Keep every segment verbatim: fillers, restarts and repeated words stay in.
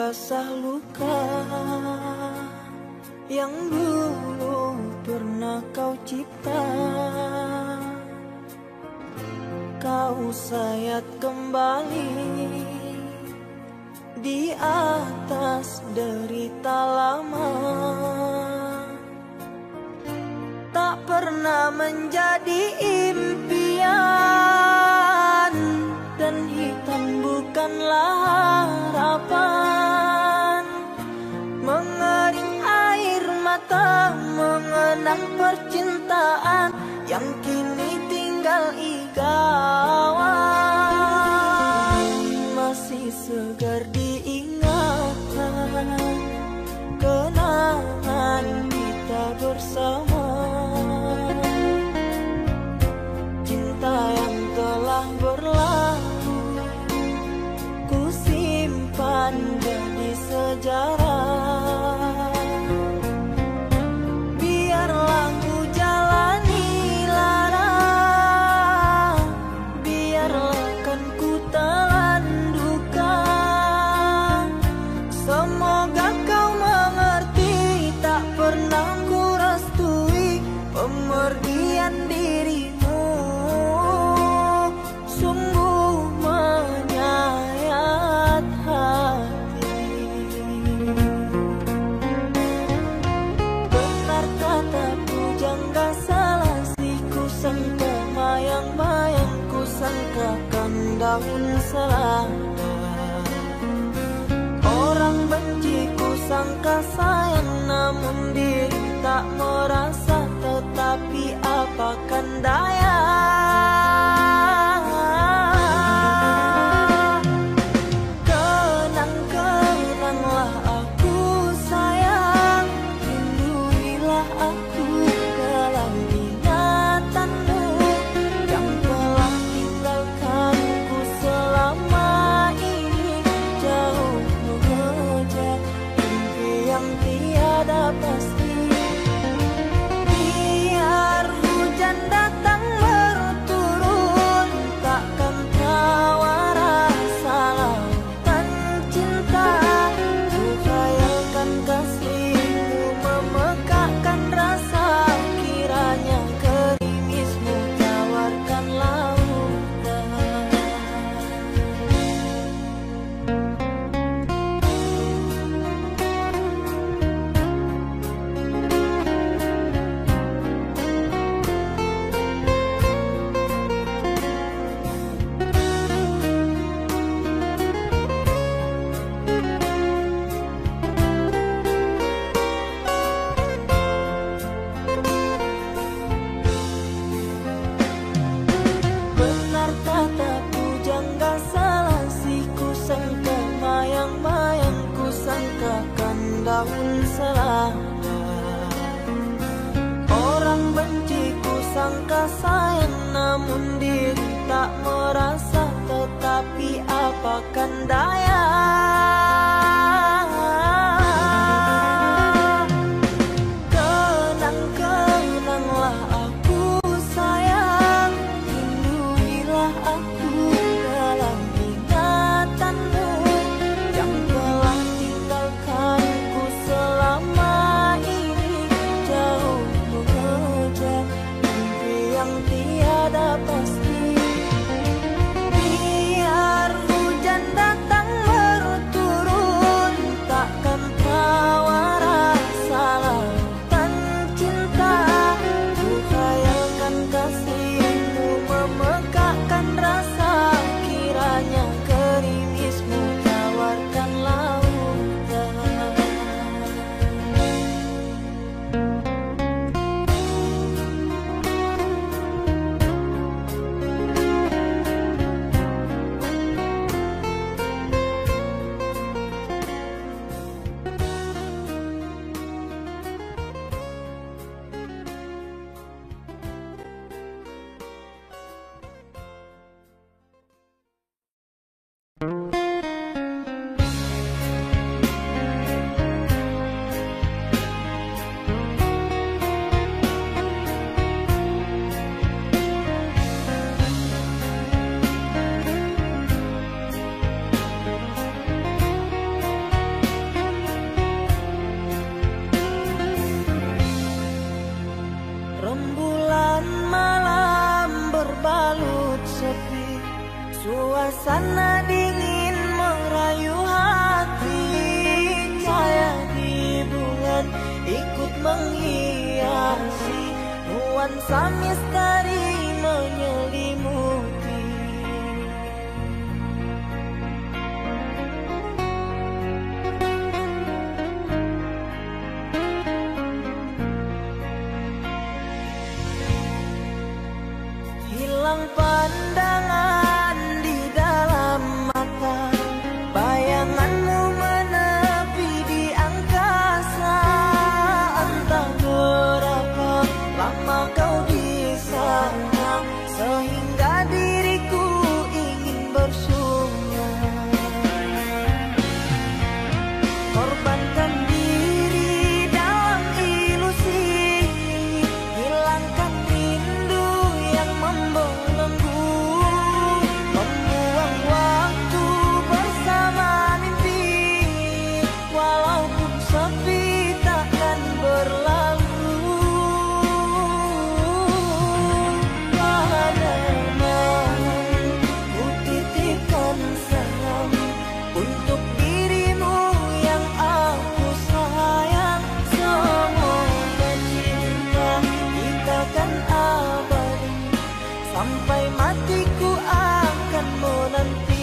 basah luka yang dulu pernah kau cipta. Kau sayat kembali di atas derita lama. Tak pernah menjadi impian, dan hitam bukanlah harapan. Mengering air mata mengenang percintaan yang kini tinggal igawan. Masih segar diingatan kenangan kita bersama. Cinta yang telah berlalu ku simpan jadi sejarah. Biarlah ku jalani lara, biarlah kan ku telan duka. Semoga kau mengerti, tak pernah ku restui pemergian dirimu. Sungguh menyayat hati. Benar kata pujangga Selasi, ku sangka mayang-mayang, ku sangkakan daun selada. Orang benci ku sangka sayang, namun diri tak merasa. Tetapi apakan daya. Kenang-kenanglah aku sayang, lindungilah aku dalam ingatanmu yang telah tinggalkanku selama ini. Jauh mengejar mimpi yang tiada pasti. Biar hujan datang berturun, takkan tawa rasa lautan cinta. Ku khayalkan kasihmu memekakkan rasa, kiranya gerimismu tawarkan lautan. Benar kata pujangga Selasi, ku sangka mayang-mayang, ku sangkakan daun selada. Orang benci ku sangka sayang, namun diri tak merasa. Tetapi apakan daya. Kenang-kenanglah aku sayang, lindungilah aku dalam ingatanmu yang telah tinggalkanku selama ini. Jauh mengejar mimpi yang tiada pasti. Biar hujan datang berturun, takkan tawa rasa lautan cinta. Ku khayalkan kasihmu memekakkan rasa, kiranya gerimismu tawarkan lautan. Bulan malam berbalut sepi, suasana dingin merayu hati. Cahaya di bulan ikut menghiasi, nuansa misteri menyelimuti. Hilang pandangan di dalam mata, bayanganmu menepi di angkasa. Entah berapa lama kau di sana, sehingga diriku ingin bersunyi. Korbankan diri dalam ilusi, hilangkan rindu yang membelenggu, membuang waktu bersama mimpi. Walaupun sepi takkan berlalu. Pada malam ku titipkan salam untuk dirimu yang aku sayang. Semoga cinta kita kan abadi, sampai matiku akan menanti.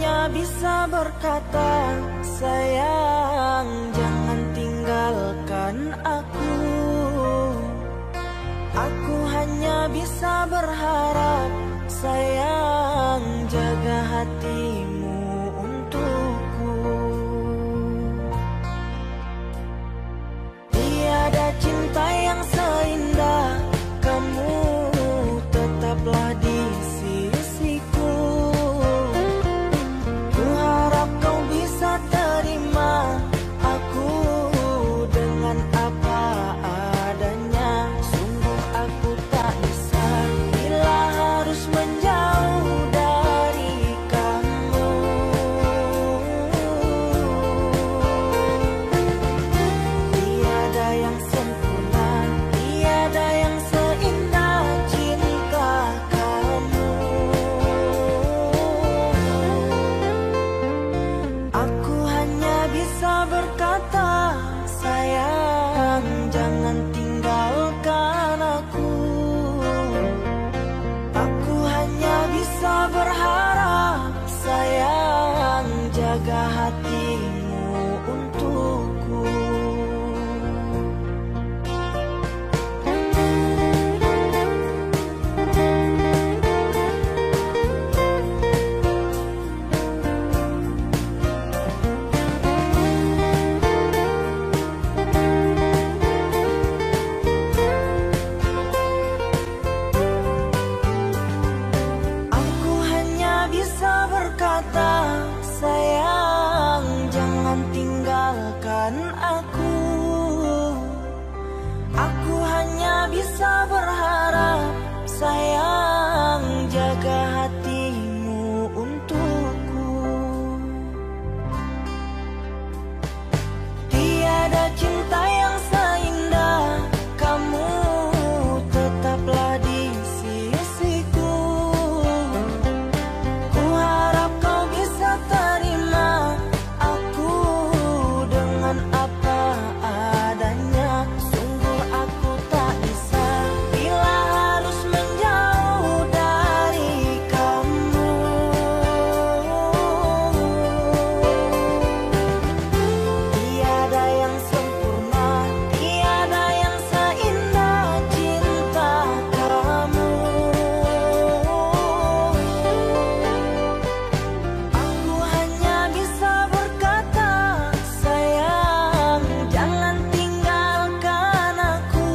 hanya bisa berkata, sayang jangan tinggalkan aku. Aku hanya bisa berharap, sayang jaga hatimu untukku. Tiada cinta yang seindah kamu, tetaplah di sisiku. Ku harap kau bisa terima aku dengan apa adanya. Sungguh aku tak bisa bila harus menjauh dari kamu. Tiada yang sempurna, tiada yang seindah cinta kamu. Aku hanya bisa berkata, sayang jangan tinggalkan aku. Aku hanya bisa berharap, sayang jaga hatimu untukku. Aku hanya bisa berkata, sayang jangan tinggalkan aku. Aku hanya bisa berharap, sayang jaga hatimu untukku. Tiada cinta yang seindah kamu, tetaplah di sisiku. Ku harap kau bisa terima aku dengan apa adanya. Sungguh aku tak bisa bila harus menjauh dari kamu. Tiada yang sempurna, tiada yang seindah cinta kamu. Aku hanya bisa berkata, sayang jangan tinggalkan aku.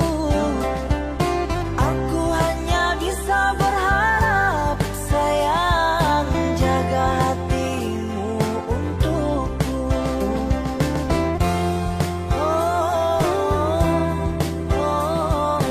Aku hanya bisa berharap, sayang jaga hatimu untukku. Oh, oh,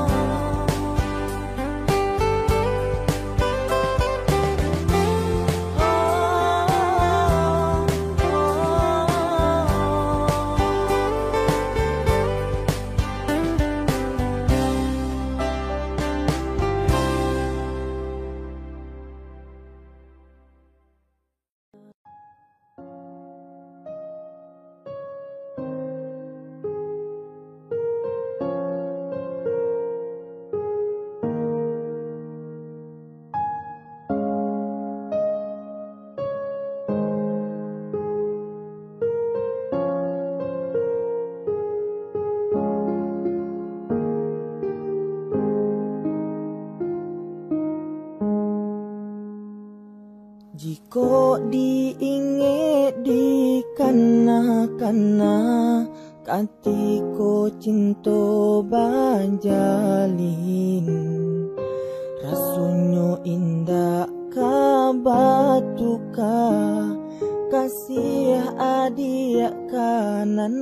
jika diingat di kana-kana, katiko cinta banjalin. Rasanya indah kabatuka, kasih adik kanan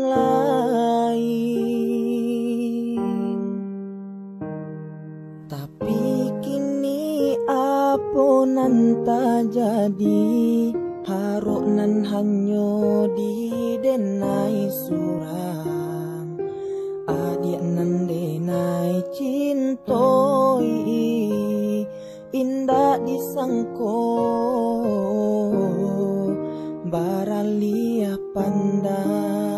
lain. Tapi kini apa nanta jadi, haruk nan hanyo di denai suram. Adik nan denai cintoi, indah disangko baralia pandang.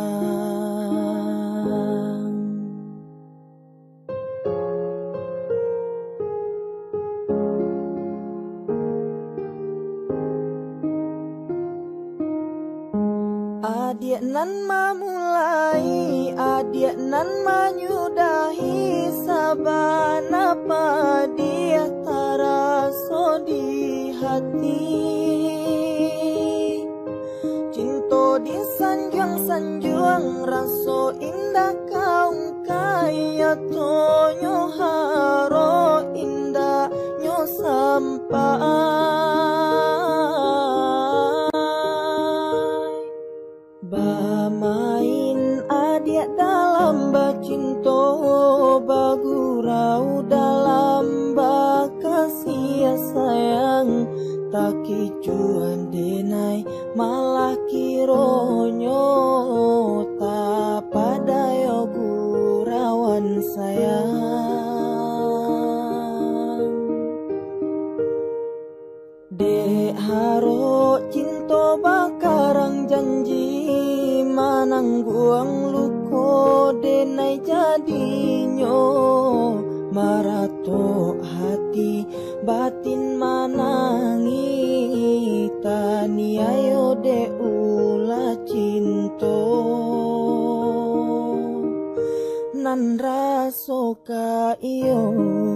Adik nan memulai, adik nan menyudahi, sabana apa dia taraso di hati. Cinta di sanjuang-sanjuang, raso indah kau kaya tonyo haro indah nyo sampai. Bamain adik dalam bacinto, bagurau dalam bakasih sayang, tak kicuan denai malah kironyo, tak pada yo gurawan sayang. Dek haro cinta bakarang janji, manangguang luko denai jadinyo, marato hati batin manangi, tani ayo de ula cinto nan raso ka iyo.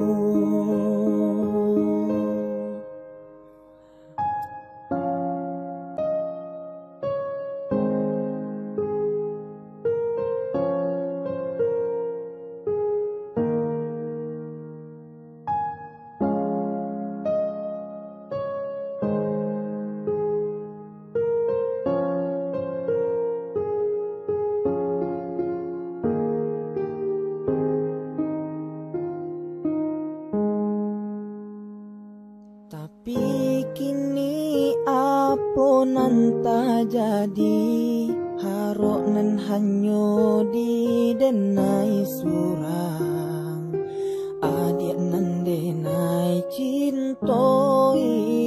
Tapi kini apa nan tak jadi, harok nan hanyo di denai surang, adik nan denai cintoi,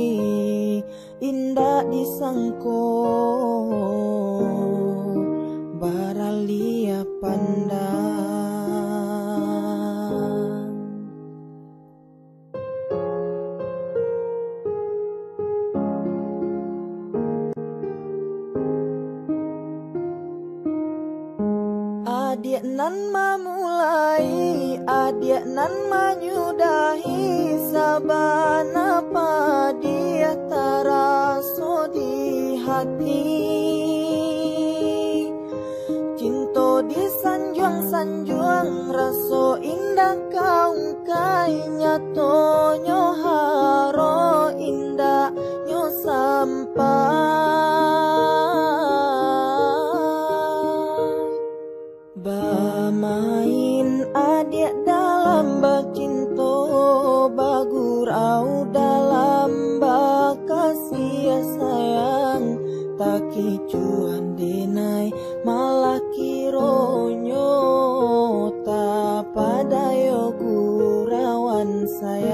indah disangko baralia pandang. Adik nan memulai, adik nan menyudahi, sabana apa dia taraso di hati. Cinta di sanjuang-sanjuang, raso indah kau kaya tonyo haro indah nyo sampai. Bamain adik dalam bacinto, bagurau dalam bakasih sayang, tak kicuan denai malah kironyo, tak pada yo gurawan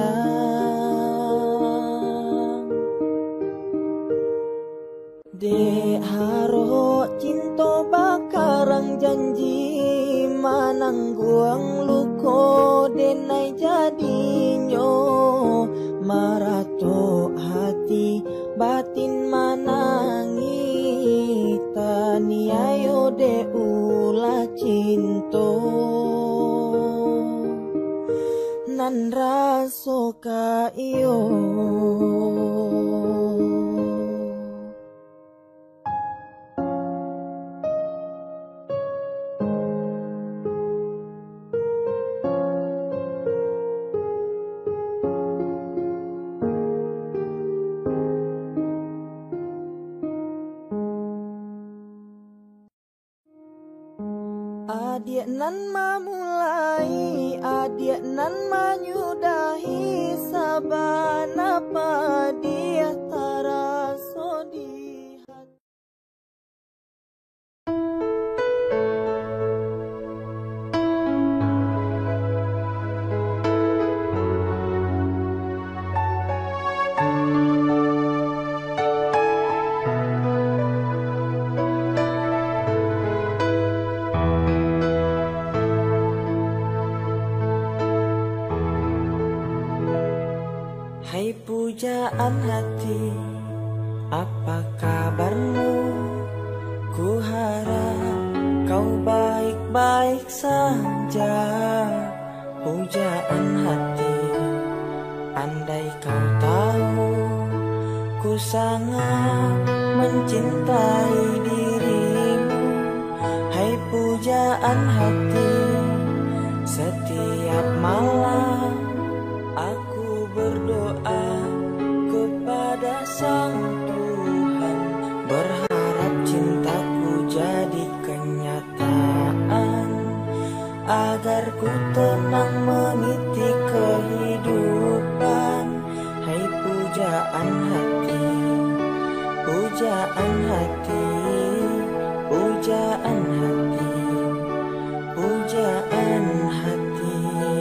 sayang. Dek haro cinta bakarang janji, manangguang luko denai jadinyo, marato hati batin manangi, tani ayo de ula cinto nan raso ka iyo. Adik nan memulai, adik nan menyudahi, sabana apa dia taraso di hati. Hai pujaan hati, apa kabarmu? Ku baik saja pujaan hati. Andai kau tahu ku sangat mencintai dirimu. Hai pujaan hati, setiap malam aku berdoa kepada Sang Tuhan, berharap cintaku jadi kenyataan, agar ku tenang meniti kehidupan. Hai pujaan hati, pujaan hati, pujaan hati, pujaan hati.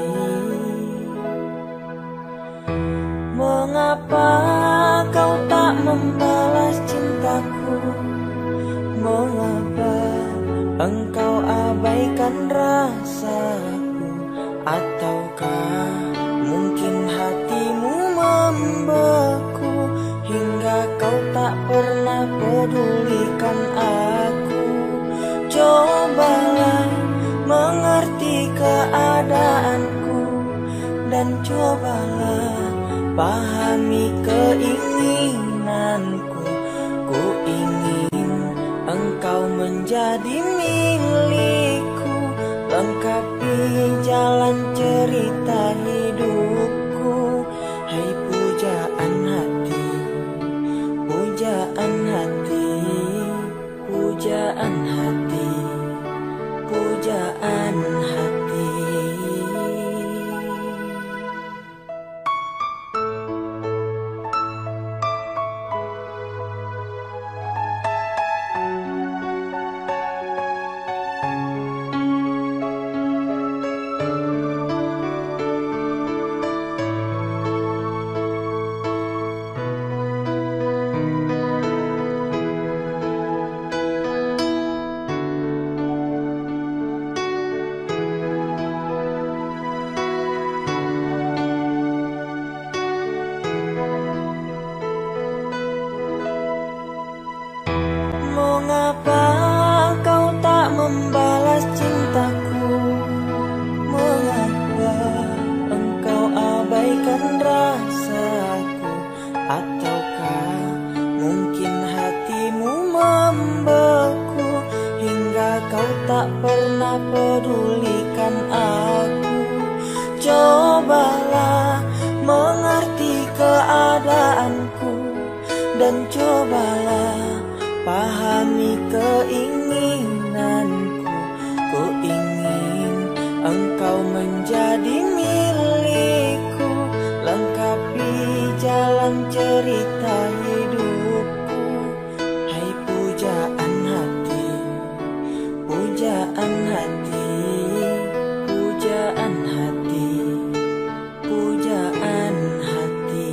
Mengapa kau tak membalas cintaku? Mengapa engkau abaikan rasaku? Ataukah mungkin hatimu membeku hingga kau tak pernah pedulikan aku? Cobalah mengerti keadaanku dan cobalah pahami keinginanku. Ku ingin engkau menjadi milikku, lengkapi jalan cerita hidupku. Hai pujaan hati, pujaan hati, pujaan hati, pujaan hati. Mengapa kau tak membalas cintaku? Mengapa engkau abaikan rasaku? Ataukah mungkin hatimu membeku hingga kau tak pernah pedulikan aku? Cobalah mengerti keadaanku dan cobalah pahami keinginanku. Ku ingin engkau menjadi milikku, lengkapi jalan cerita hidupku. Hai pujaan hati, pujaan hati, pujaan hati, pujaan hati.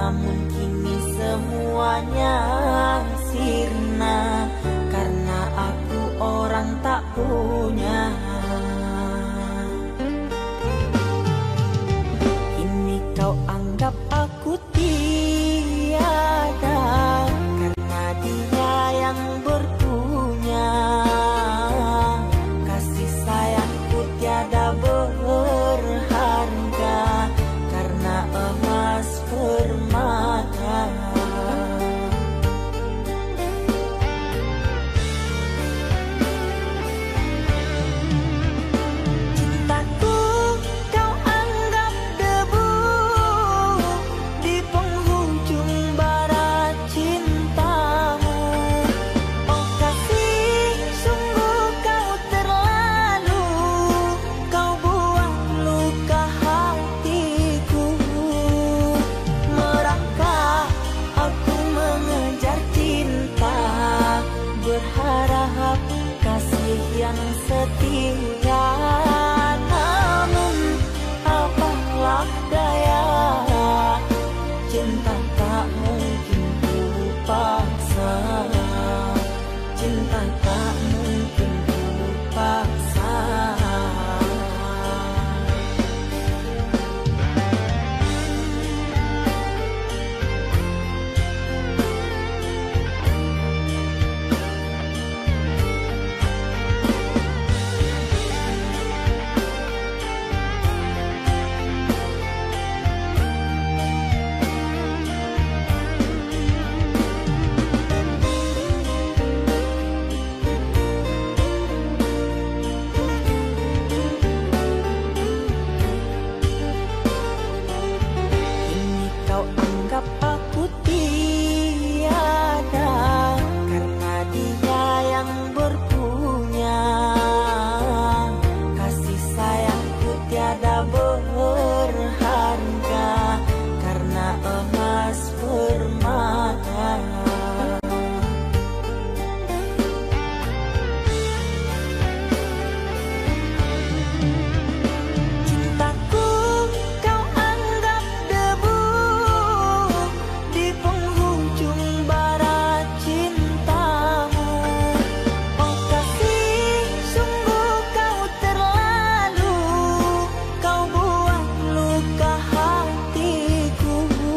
namun kini semuanya sirna karena aku orang tak punya. Kini kau anggap aku tiada karena dia yang berpunya. Kasih sayangku tiada berharga karena emas permata. Cintaku kau anggap debu di penghujung bara cintamu. Oh kasih, sungguh kau terlalu, kau buang luka hatiku. Merangkak aku mengejar cinta, berharap kasih yang setia. Namun apalah daya, cinta tak mungkin ku paksa. Cinta tak mungkin ku paksa. Kini kau anggap aku tiada karena dia yang berpunya. Kasih sayangku tiada berharga karena emas permata. Cintaku kau anggap debu di penghujung bara cintamu. Oh kasih, sungguh kau terlalu, kau buang luka hatiku.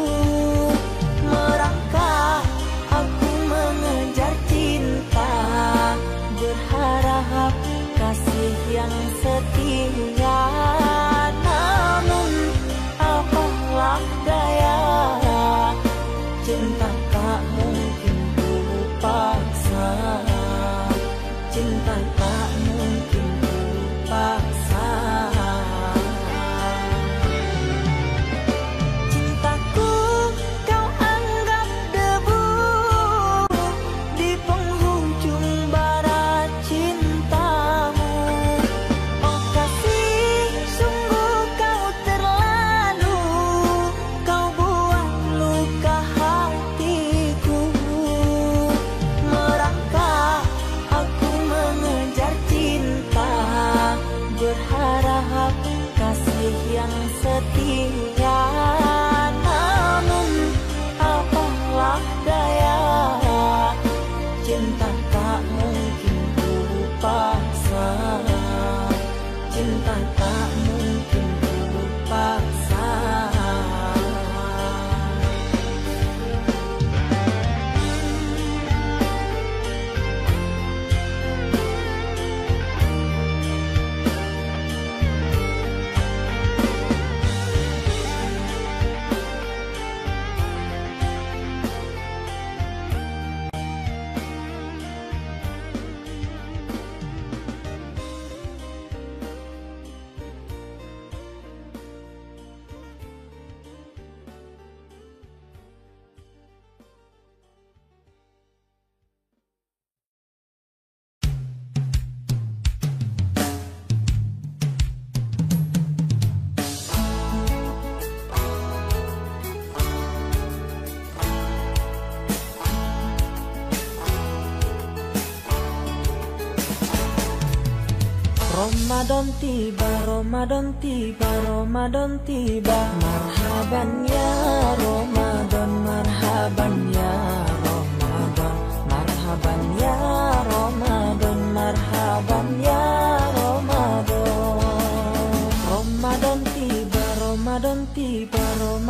Merangkak aku mengejar cinta, berharap kasih yang setia. Namun apalah daya, cinta tak mungkin ku paksa. Cinta tak mungkin ku paksa. Cintaku kau anggap debu di penghujung bara cintamu. Oh kasih, sungguh kau terlalu, kau buang luka hatiku. Merangkak aku mengejar cinta, berharap kasih yang setia. Namun apalah daya, cinta tak mungkin ku paksa. Cinta tak mungkin ku paksa. Ramadan tiba, Ramadan tiba, Ramadan tiba. Marhaban ya Ramadan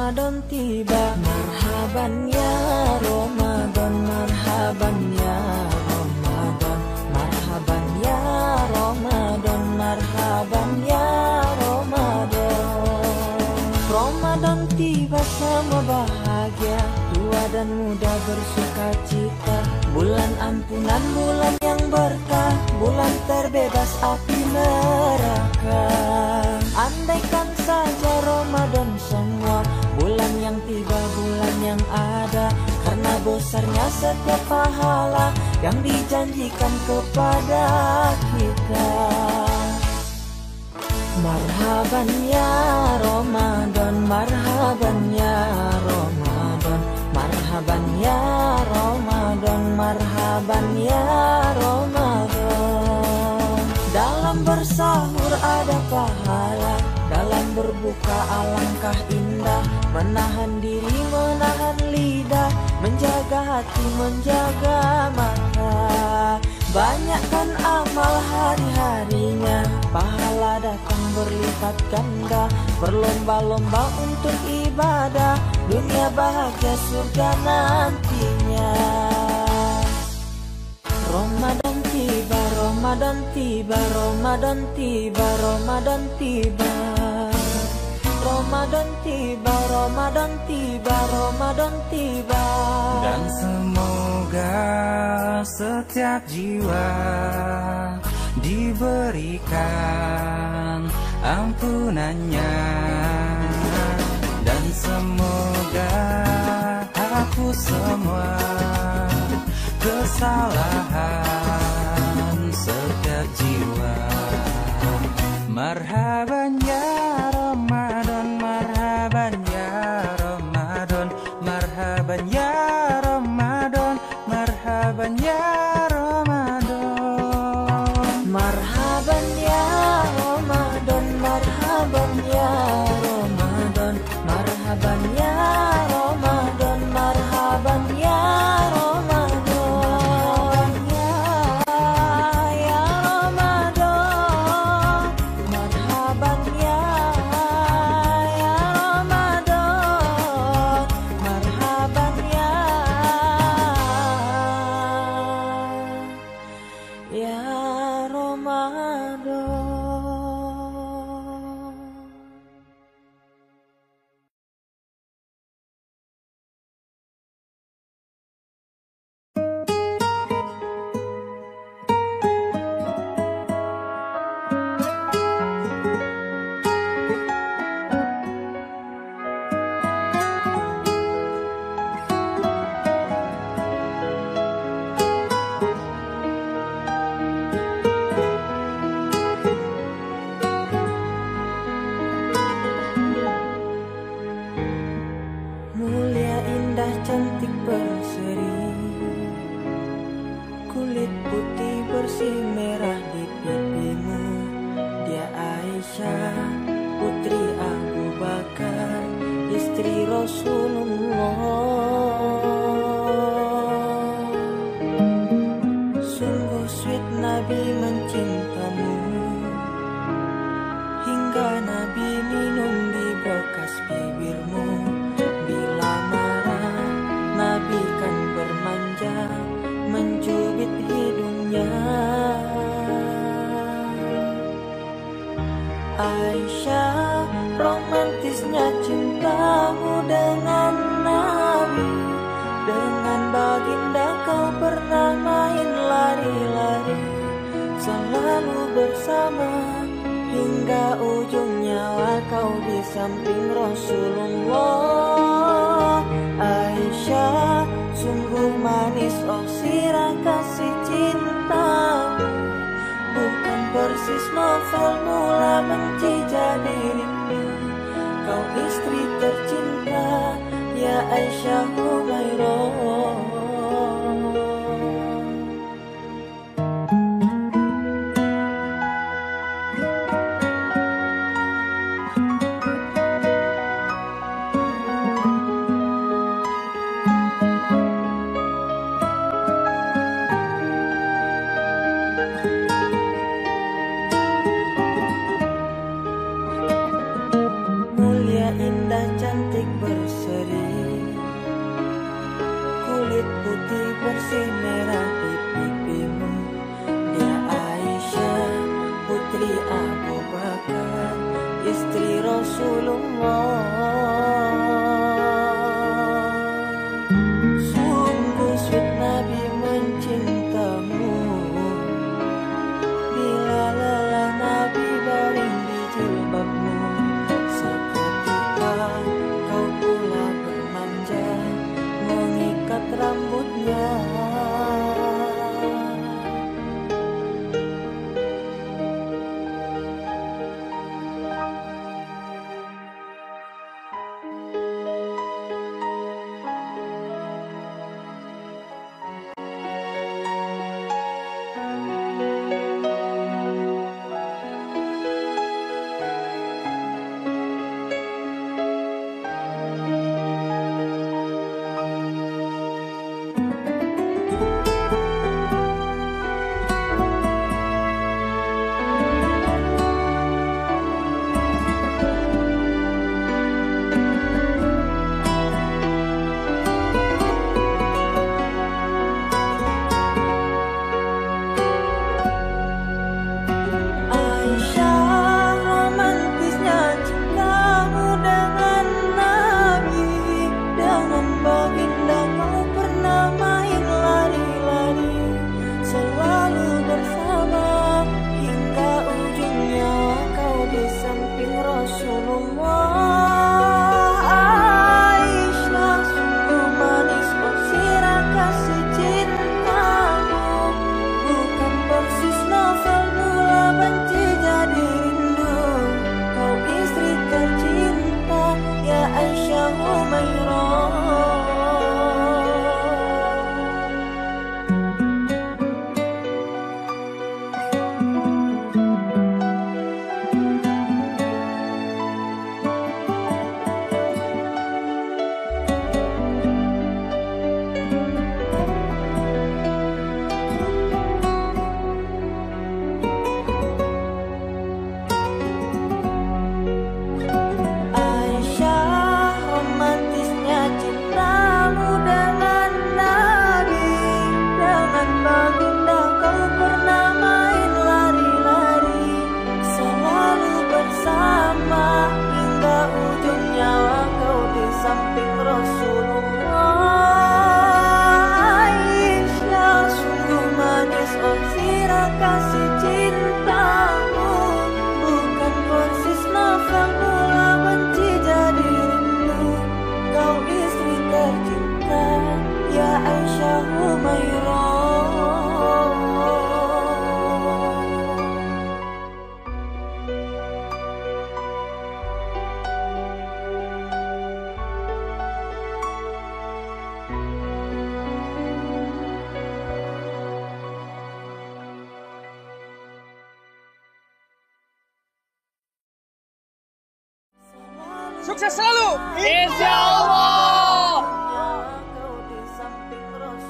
Ramadan tiba. Marhaban ya Ramadan, marhaban ya Ramadan, marhaban ya Ramadan, marhaban ya Ramadan. Ramadan tiba semua bahagia, tua dan muda bersuka cita. Bulan ampunan, bulan yang berkah, bulan terbebas api neraka. Andaikan saja Ramadan semua, bulan yang tiba, bulan yang ada, karena besarnya setiap pahala yang dijanjikan kepada kita. Marhaban ya Ramadan, marhaban ya Ramadan, marhaban ya Ramadan, marhaban ya Ramadan. Dalam bersahur ada pahala, dalam berbuka alangkah indah. Menahan diri, menahan lidah, menjaga hati, menjaga mata. Banyakkan amal hari-harinya, pahala datang berlipat ganda. Berlomba-lomba untuk ibadah, dunia bahagia surga nantinya. Ramadan tiba, Ramadan tiba, Ramadan tiba, Ramadan tiba. Ramadan tiba, Ramadan tiba, Ramadan tiba. Dan semoga setiap jiwa diberikan ampunannya, dan semoga hapus semua kesalahan setiap jiwa. Marhaban ya Ramadan, marhaban ya Ramadan, marhaban ya Ramadan, marhaban ya Ramadan. Marhaban ya Ramadan, marhaban ya Ramadan, marhaban ya Ramadan, marhaban ya Ramadan. Aisyah, romantisnya cintamu dengan Nabi. Dengan baginda kau pernah main lari-lari, selalu bersama hingga ujung nyawa kau di samping Rasulullah. Aisyah, sungguh manis oh sirah kasih cintamu, bukan persis novel mula benci jadi rindu. Kau istri tercinta ya Aisyah Humairah. Indah cantik ber Rasulullah. Aisyah sungguh manis oh sirah kasih cintamu, bukan persis nafas mula benci jadi rindu. Kau istri tercinta ya Aisyah Humairah. Sukses selalu, insya Allah. Kau di samping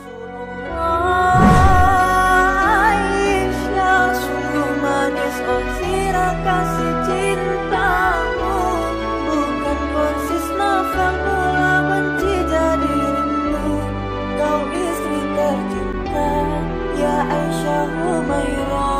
Rasulullah. Aisyah sungguh manis oh sirah kasih cintamu, bukan persis nafas mula benci jadi rindu. Kau istri tercinta ya Aisyah Humairah.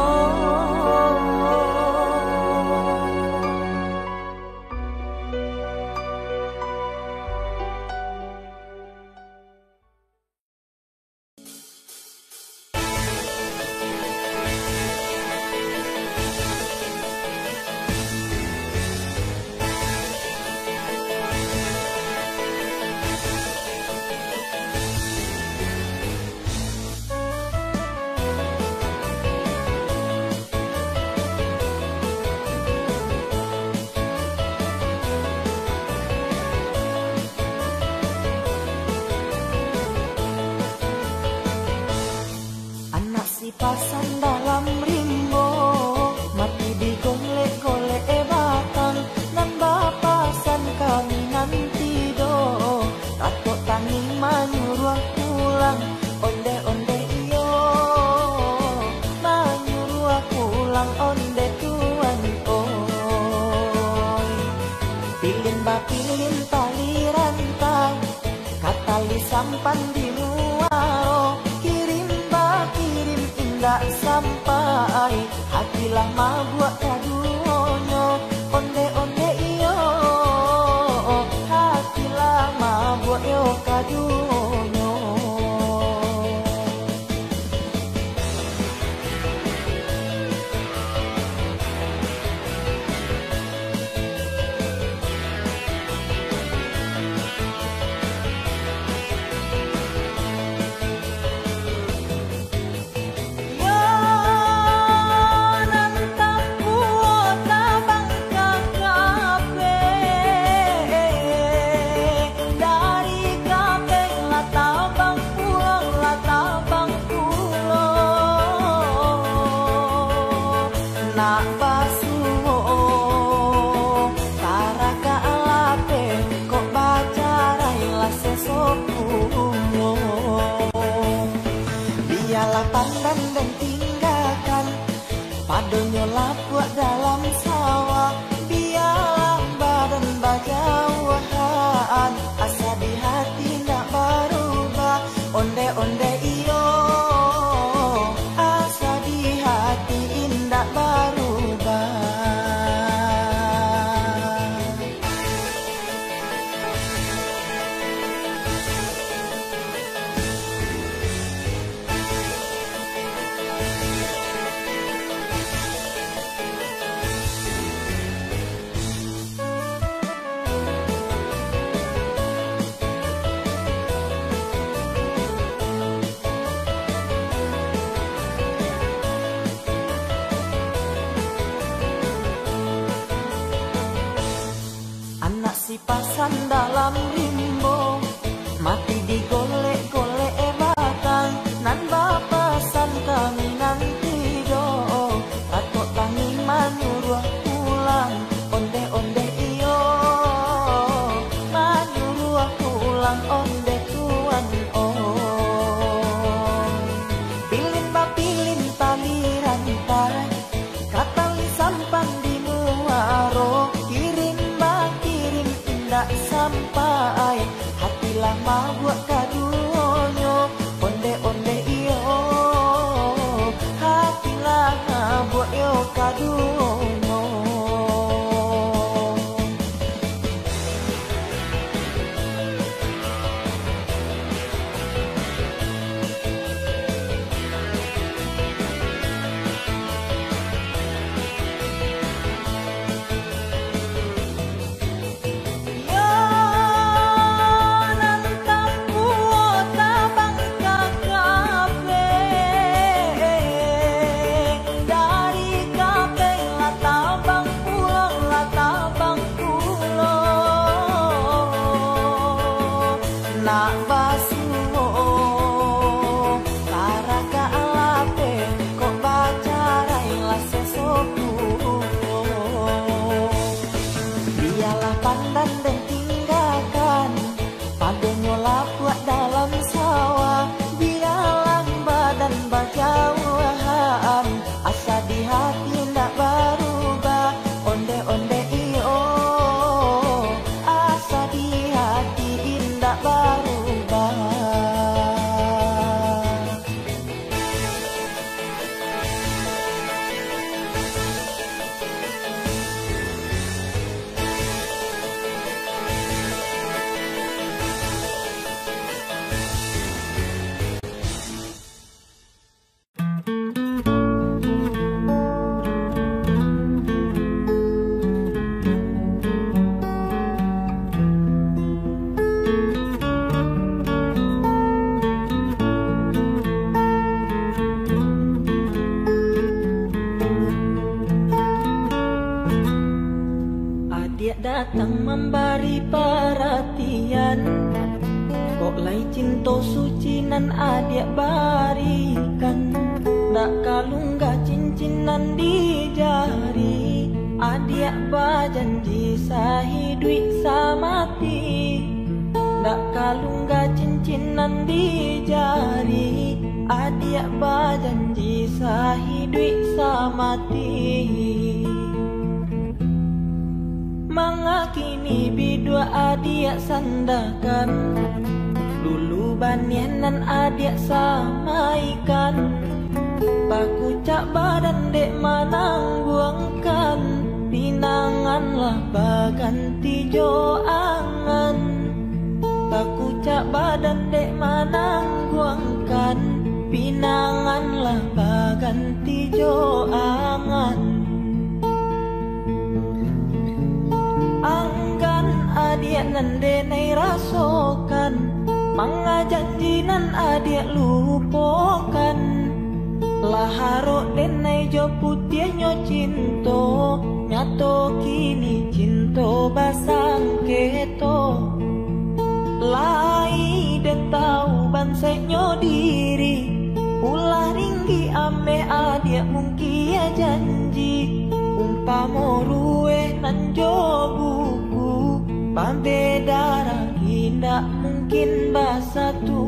Pasan dalam rimbo, mati digolek-golek batang, dan bapasan kami nanti do. Tato tani manyuruh pulang, onde-onde iyo, manyuruh pulang onde tuan oi. Pilin ba pilin tali rantai, katali sampan di luar. Tak sampai hatilah mabuk kaduonyo, onde-onde iyo, hatilah mabuk yo kaduonyo. Pandang dan tinggalkan padonyo lapuak dalam sawah, biarlah badan bajauhan, asa di hati nak berubah, onde-onde iyo, asa di hati indah berubah. Pasan dalam rimbo, mati digolek-golek batang, nan bapasan kami nanti do. Tato tangi manyuruh pulang, onde-onde iyo, manyuruh pulang onde tuan oh. Pilin ba pilin tali rantai, katali sampan di muaro, kirim tak sampai hatilah mabuk kaduonyo, onde-onde iyo, hatilah mabuk yo kaduonyo. hak basuo karaga alape kok bacarai la sesoku biarlah pandan dan tinggalkan padonyo lapuak dalam sawah biarlah badan bajauhan asa di hati ndak berubah onde-onde iyo asa di hati ndak berubah. Datang memberi perhatian kok lai cinta suci nan adik barikan ndak kalungga cincinan di jari adik berjanji sahidui samati ndak kalungga cincinan di jari adik berjanji sahidui samati. Mangakini bidua adik sandakan dulu banianan adik samaikan baku cak badan dek manang buangkan pinanganlah baganti jo angan baku cak badan dek manang buangkan pinanganlah baganti jo angan. Anggan adik nan denai rasokan manga janjinan adik lupakan laharo denai jo putihnya cinto nyato kini cinto basang keto lai den tau banseknya diri ulah ringgi ame adik mungkin ya janji umpamo ruwe nan jo buku pambeda lagi ndak mungkin basatu.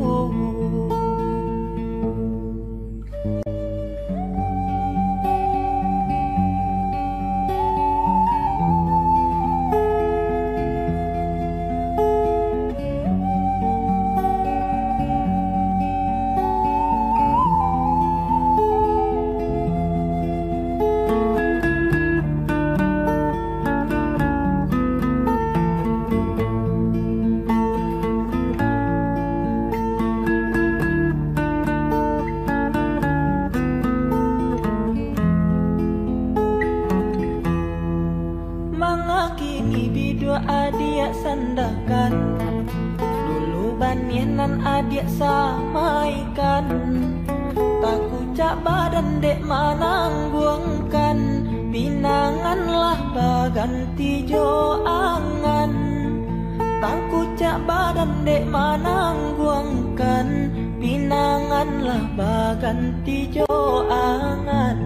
Sandakan dulu banianan adik samaikan taku cak badan dek manang buangkan pinanganlah baganti jo angan taku cak badan dek manang buangkan pinanganlah baganti jo angan.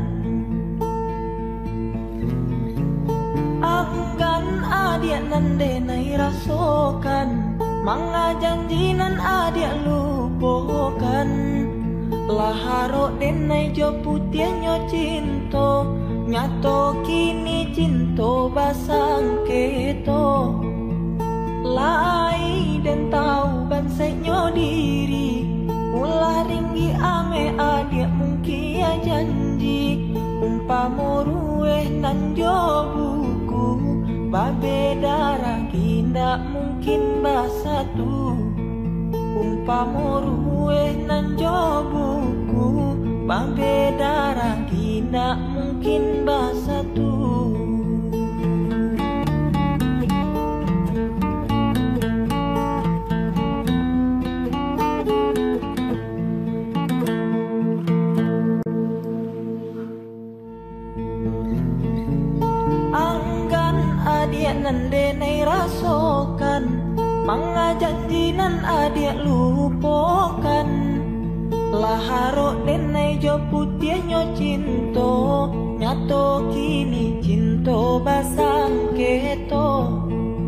Anggan adik nan denai rasokan manga janjinan adik lupakan laharo denai jo putihnya cinto nyato kini cinto basang keto lai den tau banseknya diri ulah ringgi ame adik mungkin ya janji umpamo ruwe nan jo buku babeda lagi ndak mungkin basatu umpamo ruwe nan jo buku babeda lagi ndak mungkin basatu. nan denai rasokan manga janjina nan adik lupakan. Laharo denai jo putih nyo cinto, nyato kini cinto basang keto.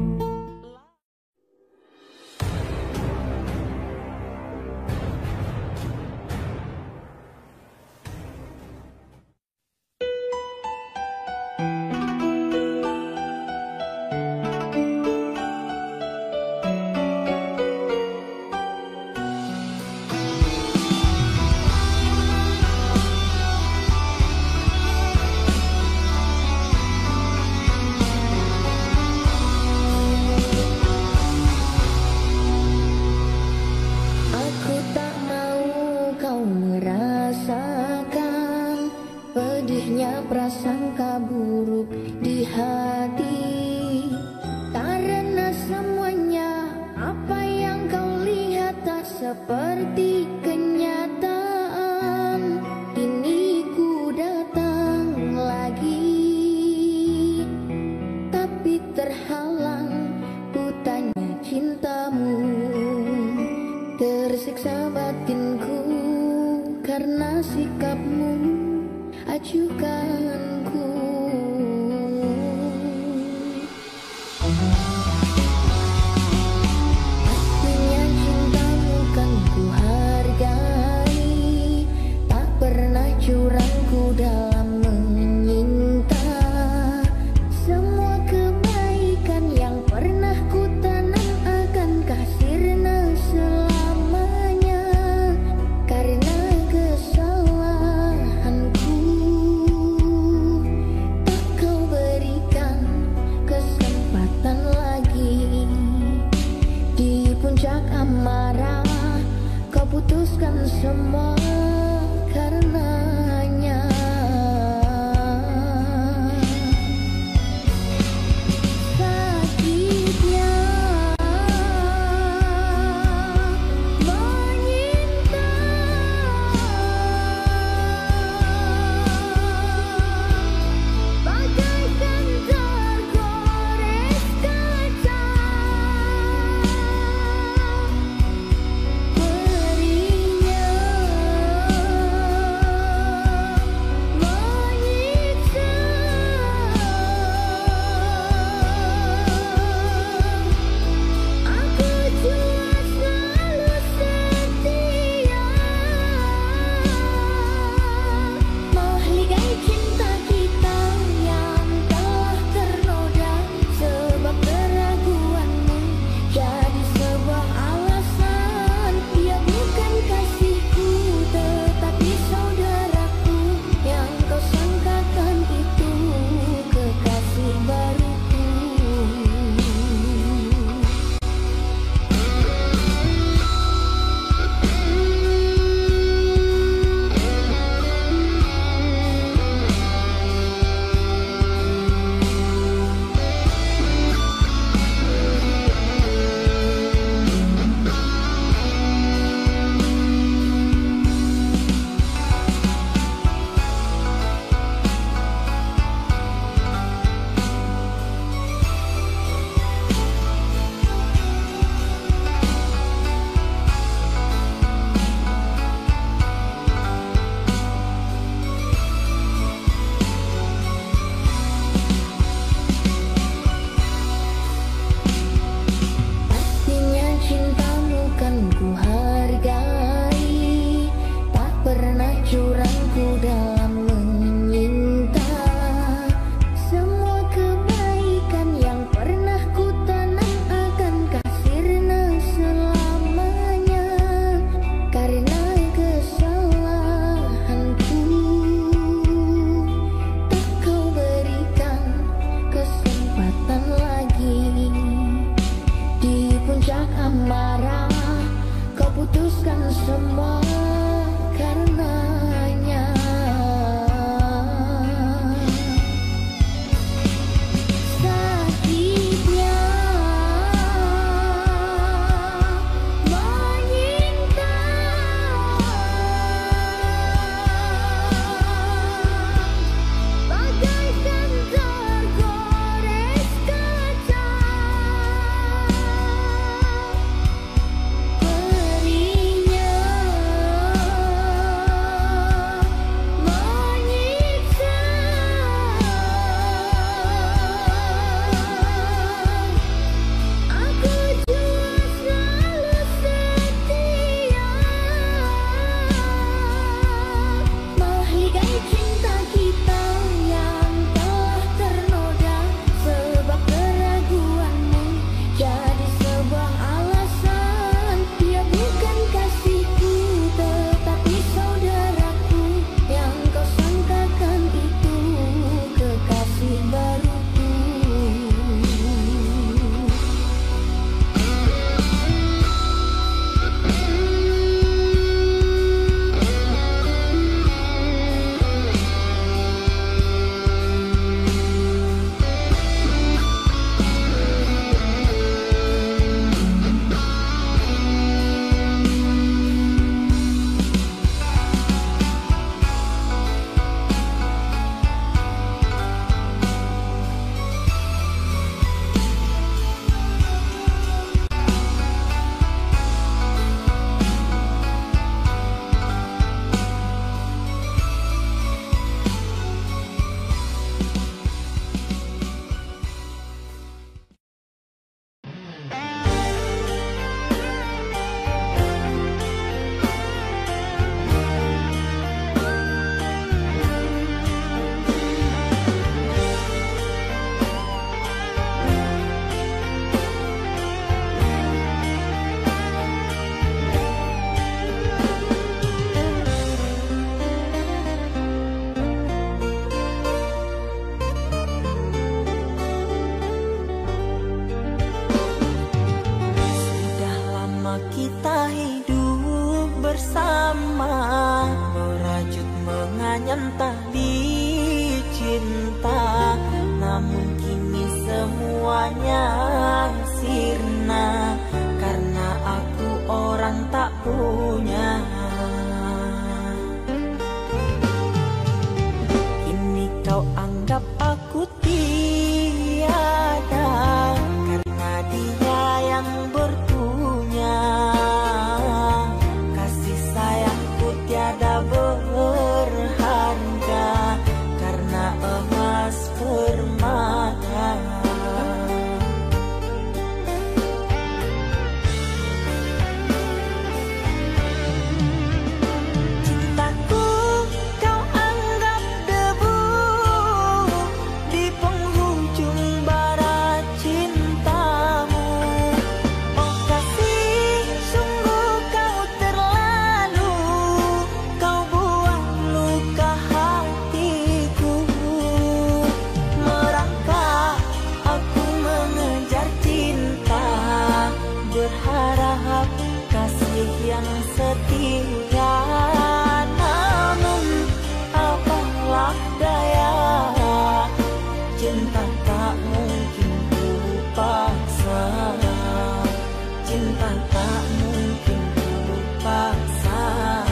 Prasangka buruk di hati, karena semuanya apa yang kau lihat tak seperti kenyataan. Kini ku datang lagi, tapi terhalang ku tanya cintamu. Tersiksa batinku karena sikapmu acuhkanku. Artinya cintamu kan ku hargai, tak pernah curangku dalam menyinta. Semua kebaikan yang pernah ku tanam akankah sirna selamanya karena kesalahanku. Amarah kau putuskan semua karenanya. Sakitnya menyinta, bagaikan tergores kaca. Perinya lama merajut menganyam tali cinta, namun kini semuanya sirna karena aku orang tak punya. Kini kau anggap aku tiada karena dia yang berpunya. Kasih sayangku tiada berharga karena emas permata. Cintaku kau anggap debu di penghujung bara cintamu. Oh kasih, sungguh kau terlalu, kau buang luka hatiku. Merangkak aku mengejar cinta, berharap kasih yang setia. Namun apalah daya, cinta tak mungkin ku paksa. Cinta tak mungkin ku paksa.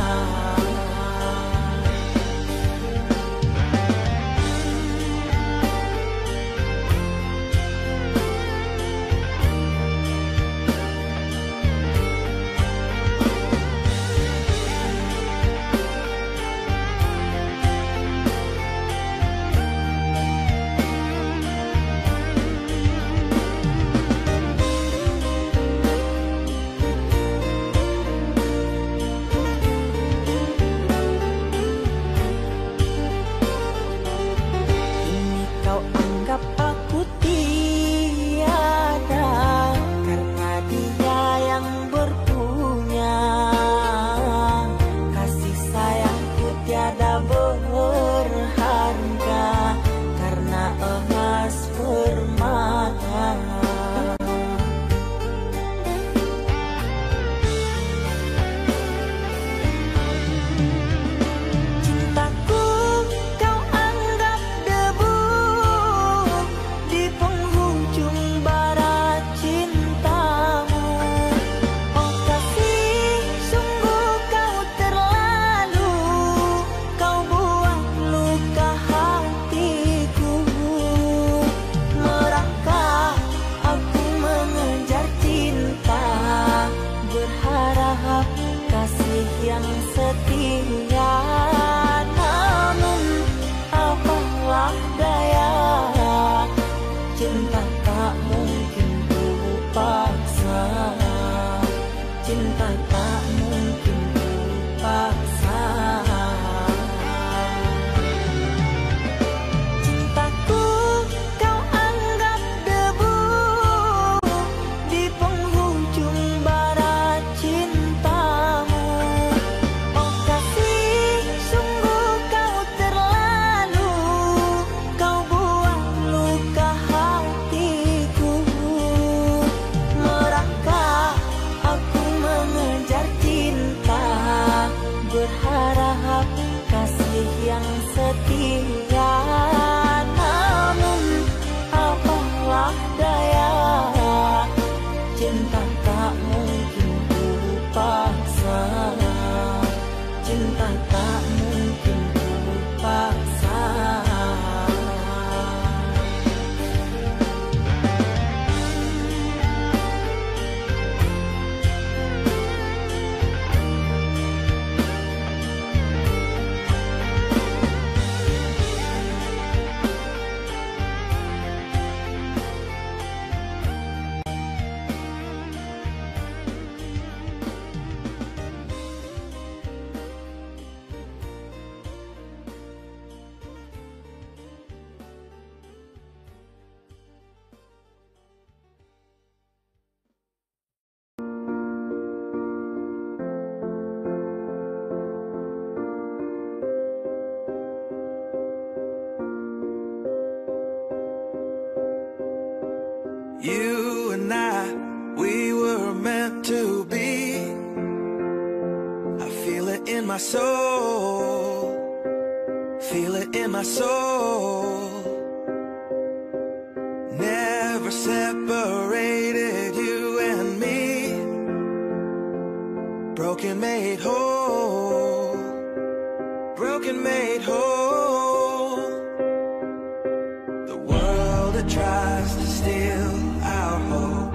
Kini kau anggap aku tiada karena dia yang berpunya. Kasih sayangku tiada berharga karena emas permata. Cintaku kau anggap debu di penghujung bara cintamu. Oh kasih, sungguh kau terlalu, kau buang luka hatiku. mengejar cinta, berharap kasih yang setia. Namun apalah daya, cinta tak mungkin ku paksa. Cinta tak mungkin ku paksa. Cintaku kau anggap debu di penghujung bara cintamu. Oh kasih, sungguh kau terlalu, kau buang luka hatiku. Merangkak aku mengejar in my soul, feel it in my soul. Never separated you and me, broken made whole, broken made whole. The world that tries to steal our hope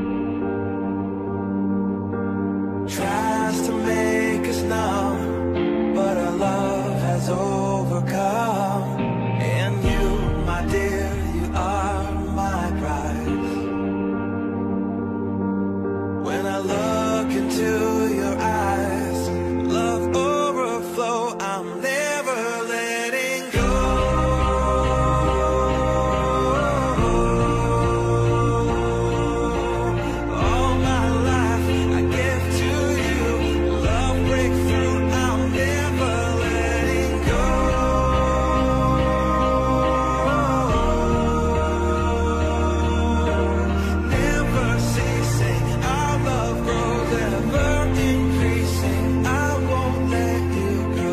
tries to make us numb, but our love has overcome. And you, my dear, you are my prize. When I look into your eyes, love overflow, I'm never letting go. All my life I give to you, love breakthrough, I'm never letting go. Never ceasing, our love grows, ever increasing, I won't let you go.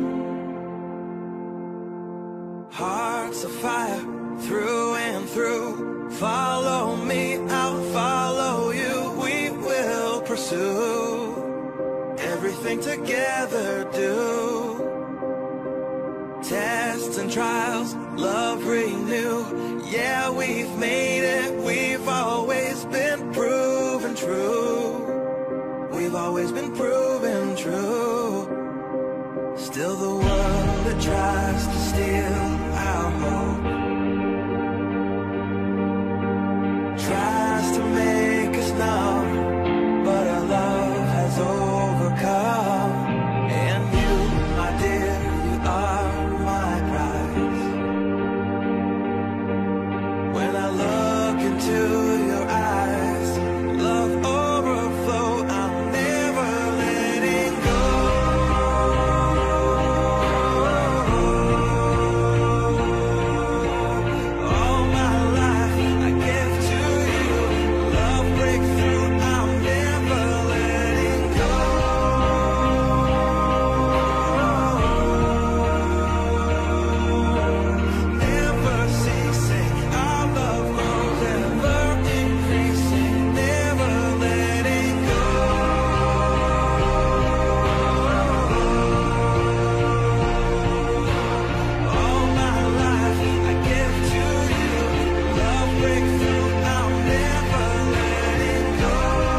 Hearts of fire, through and through, follow me, I'll follow you, we will pursue everything together, do tests and trials, love renew. Yeah, we've made it, we've always been proven true, we've always been proven true. Still the world that tries to steal our hope tries to make us numb, but our love has overcome. And you, my dear, you are my prize. When I look into your eyes, love overflow, I'm never letting go. All my life I give to you, love breakthrough, I'm never letting go. Never ceasing, our love grows, ever increasing, never letting go. All my life I give to you, love breakthrough, I'm never letting go.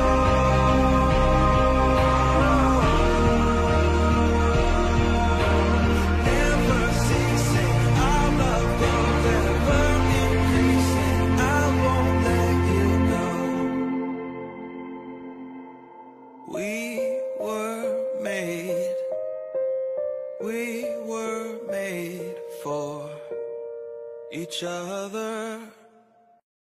Never ceasing, our love grows, ever increasing, I won't let you go. We were made, we were made for each other.